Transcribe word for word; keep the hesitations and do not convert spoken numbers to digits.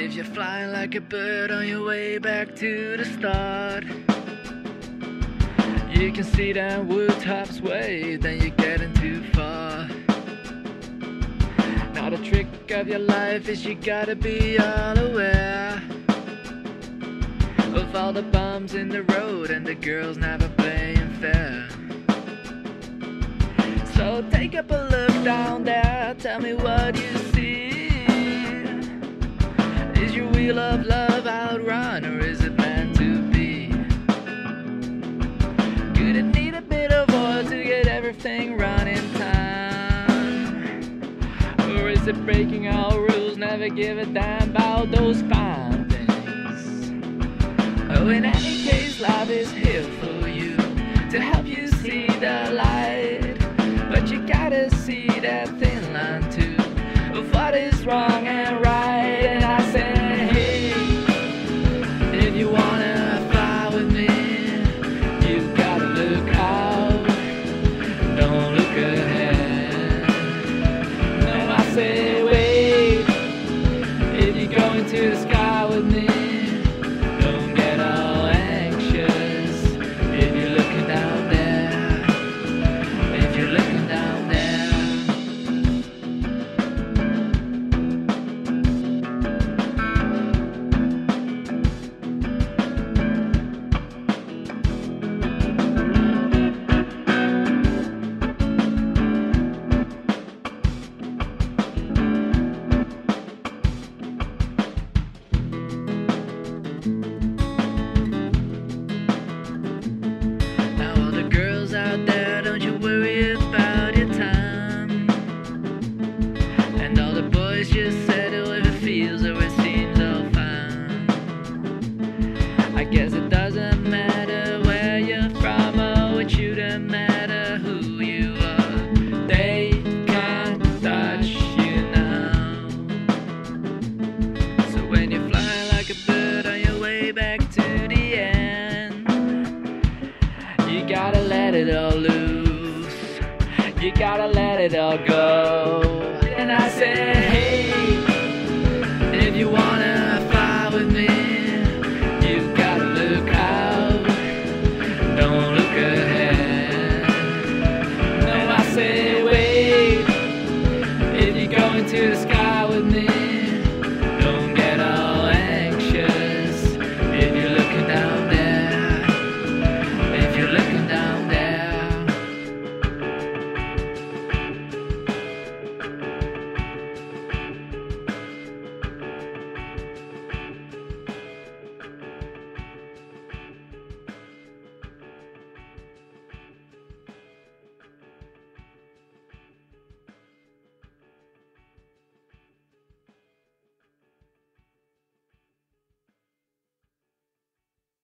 If you're flying like a bird on your way back to the start, you can see them wood tops wave, then you're getting too far. Now the trick of your life is you gotta be all aware of all the bumps in the road and the girls never playing fair. So take up a look down there, tell me what you see. Is your wheel of love outrun, or is it meant to be? Could it need a bit of oil to get everything running time? Or is it breaking all rules, never give a damn about those fine things? Oh, in any case, life is here for you to help you see the light. But you gotta see that thin line too, of what is wrong and right. And I say, hey, if you wanna fly with me, you gotta look out, don't look ahead. No, I say, wait, if you go into the sky with me, don't get all anxious. If you're looking down there, if you're looking down there. Out there, don't you worry about your time. And all the boys just settle if it feels or it seems all fine. I guess it doesn't matter where you're from, or it shouldn't matter who you are. They can't touch you now. So when you're flying like a bird on your way back to the end, you gotta let it all loose, you gotta let it all go. And I said, hey, if you wanna